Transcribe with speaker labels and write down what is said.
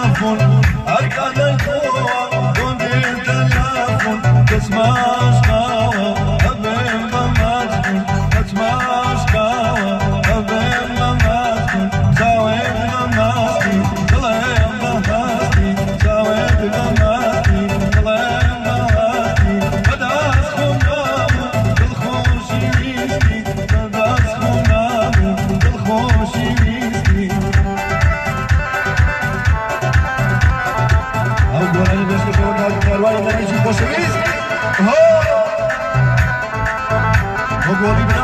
Speaker 1: تلفون أركض القوة كنت التلفون تسمعش قهوة أبين ما تكون تسمعش قهوة أبين ما تكون ساويت بماستي طلعين بماستي ساويت بماستي طلعين بماستي بدأت خنامو بالخوشي ويسكي بدأت خنامو بالخوشي ويسكي أقول أنا بس كشوف هذا الوالد اللي يجي خوشي ويسكي هو